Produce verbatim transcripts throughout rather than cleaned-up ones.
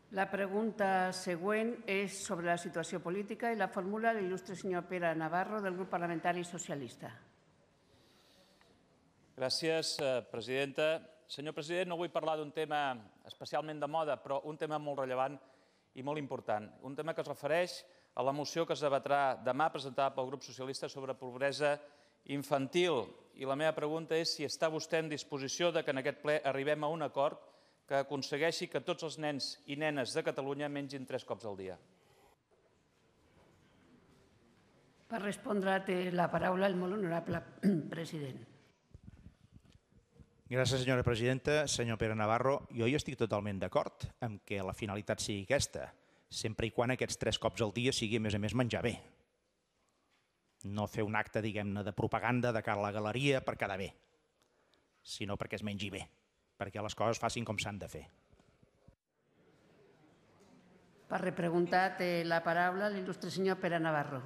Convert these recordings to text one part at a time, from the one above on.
La pregunta següent és sobre la situació política i la formula l'il·lustre senyor Pere Navarro, del grup parlamentari socialista. Gràcies, presidenta. Senyor president, no vull parlar d'un tema especialment de moda, però un tema molt rellevant i molt important. Un tema que es refereix a la moció que es debatrà demà, presentada pel grup socialista sobre pobresa infantil. I la meva pregunta és si està vostè en disposició de que en aquest ple arribem a un acord que aconsegueixi que tots els nens i nenes de Catalunya mengin tres cops al dia. Per respondre té la paraula el molt honorable president. Gràcies, senyora presidenta. Senyor Pere Navarro, jo hi estic totalment d'acord amb que la finalitat sigui aquesta, sempre i quan aquests tres cops al dia sigui, a més a més, menjar bé. No fer un acte, diguem-ne, de propaganda de cara a la galeria per quedar bé, sinó perquè es mengi bé, perquè les coses facin com s'han de fer. Per repreguntar té la paraula l'il·lustre senyor Pere Navarro.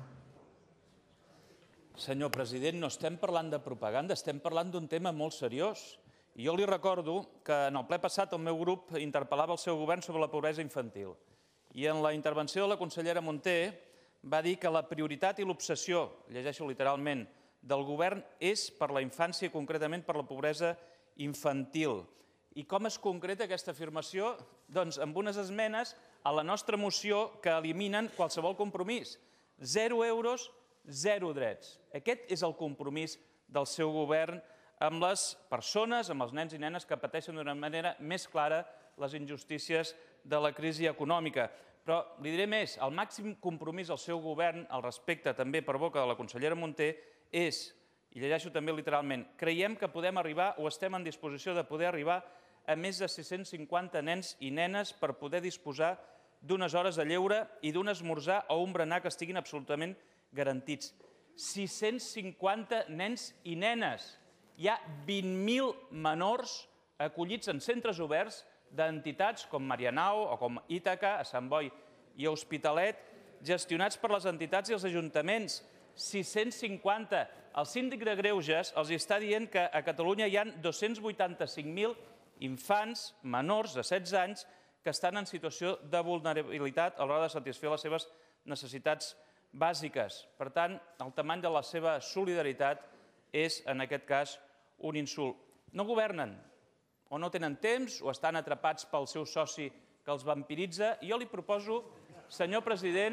Senyor president, no estem parlant de propaganda, estem parlant d'un tema molt seriós. I jo li recordo que en el ple passat el meu grup interpel·lava el seu govern sobre la pobresa infantil. I en la intervenció de la consellera Munté va dir que la prioritat i l'obsessió, llegeixo literalment, del govern és per la infància i concretament per la pobresa infantil. I com es concreta aquesta afirmació? Doncs amb unes esmenes a la nostra moció que eliminen qualsevol compromís. Zero euros, zero drets. Aquest és el compromís del seu govern amb les persones, amb els nens i nenes que pateixen d'una manera més clara les injustícies de la crisi econòmica. Però li diré més, el màxim compromís del seu govern al respecte, també per boca de la consellera Munté, és, i llegeixo també literalment, creiem que podem arribar o estem en disposició de poder arribar a més de sis-cents cinquanta nens i nenes per poder disposar d'unes hores de lleure i d'un esmorzar o un berenar que estiguin absolutament garantits. sis-cents cinquanta nens i nenes. Hi ha vint mil menors acollits en centres oberts d'entitats com Marianao o com Ítaca, a Sant Boi i a Hospitalet, gestionats per les entitats i els ajuntaments. sis-cents cinquanta. El síndic de Greuges els està dient que a Catalunya hi ha dos-cents vuitanta-cinc mil infants menors de setze anys que estan en situació de vulnerabilitat a l'hora de satisfer les seves necessitats bàsiques. Per tant, el tamany de la seva solidaritat és, en aquest cas, un insult. No governen, o no tenen temps, o estan atrapats pel seu soci que els vampiritza. I jo li proposo, senyor president,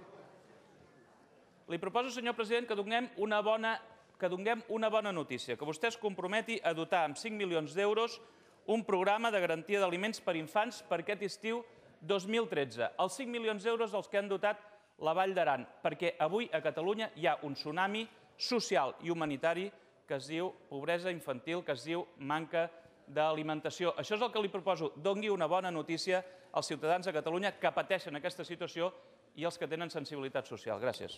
li proposo, senyor president, que donem una bona, que donem una bona notícia, que vostè es comprometi a dotar amb cinc milions d'euros un programa de garantia d'aliments per infants per aquest estiu dos mil tretze. Els cinc milions d'euros els que han dotat la Vall d'Aran, perquè avui a Catalunya hi ha un tsunami social i humanitari que es diu pobresa infantil, que es diu manca d'alimentació. Això és el que li proposo. Doni una bona notícia als ciutadans de Catalunya que pateixen aquesta situació i els que tenen sensibilitat social. Gràcies.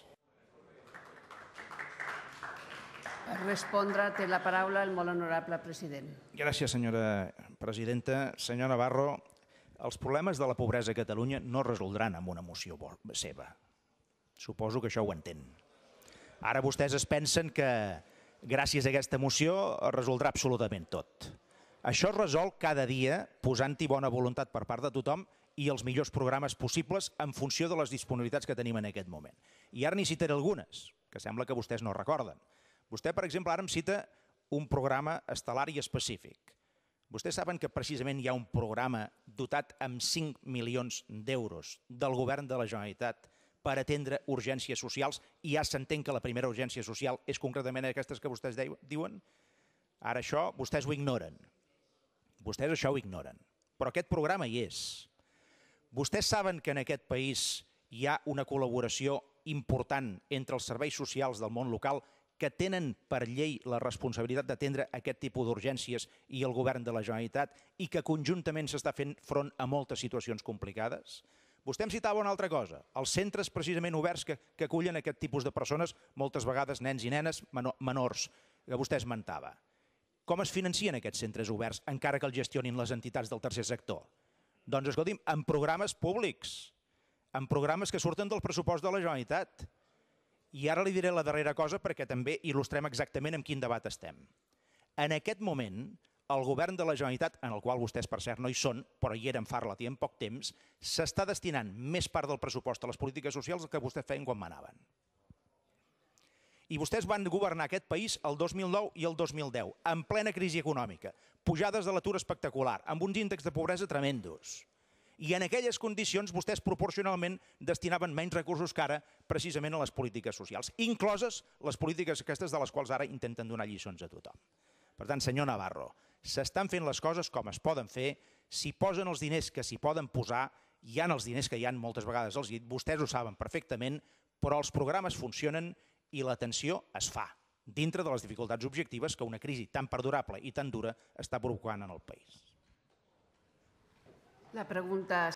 Per respondre té la paraula el molt honorable president. Gràcies, senyora presidenta. Senyor Navarro, els problemes de la pobresa a Catalunya no es resoldran amb una moció seva. Suposo que això ho entén. Ara vostès es pensen que gràcies a aquesta moció es resoldrà absolutament tot. Això es resol cada dia posant-hi bona voluntat per part de tothom i els millors programes possibles en funció de les disponibilitats que tenim en aquest moment. I ara n'hi citaré algunes, que sembla que vostès no recorden. Vostè, per exemple, ara em cita un programa estel·lar i específic. Vostès saben que precisament hi ha un programa dotat amb cinc milions d'euros del govern de la Generalitat per atendre urgències socials i ja s'entén que la primera urgència social és concretament aquestes que vostès diuen? Ara això vostès ho ignoren. Vostès això ho ignoren. Però aquest programa hi és. Vostès saben que en aquest país hi ha una col·laboració important entre els serveis socials del món local que tenen per llei la responsabilitat d'atendre aquest tipus d'urgències i el govern de la Generalitat i que conjuntament s'està fent front a moltes situacions complicades? Vostè em citava una altra cosa, els centres precisament oberts que, que acullen aquest tipus de persones, moltes vegades nens i nenes menors, que vostè esmentava. Com es financien aquests centres oberts, encara que els gestionin les entitats del tercer sector? Doncs, escolti'm, en programes públics, en programes que surten del pressupost de la Generalitat. I ara li diré la darrera cosa perquè també il·lustrem exactament en quin debat estem. En aquest moment, el govern de la Generalitat, en el qual vostès per cert no hi són, però hi eren fa relativament poc temps, s'està destinant més part del pressupost a les polítiques socials que vostès feien quan manaven. I vostès van governar aquest país el dos mil nou i el dos mil deu, en plena crisi econòmica, pujades de l'atur espectacular, amb uns índexs de pobresa tremendos. I en aquelles condicions vostès proporcionalment destinaven menys recursos que ara precisament a les polítiques socials, incloses les polítiques aquestes de les quals ara intenten donar lliçons a tothom. Per tant, senyor Navarro, s'estan fent les coses com es poden fer, s'hi posen els diners que s'hi poden posar, hi ha els diners que hi ha moltes vegades als llits, vostès ho saben perfectament, però els programes funcionen i l'atenció es fa, dintre de les dificultats objectives que una crisi tan perdurable i tan dura està provocant en el país. La pregunta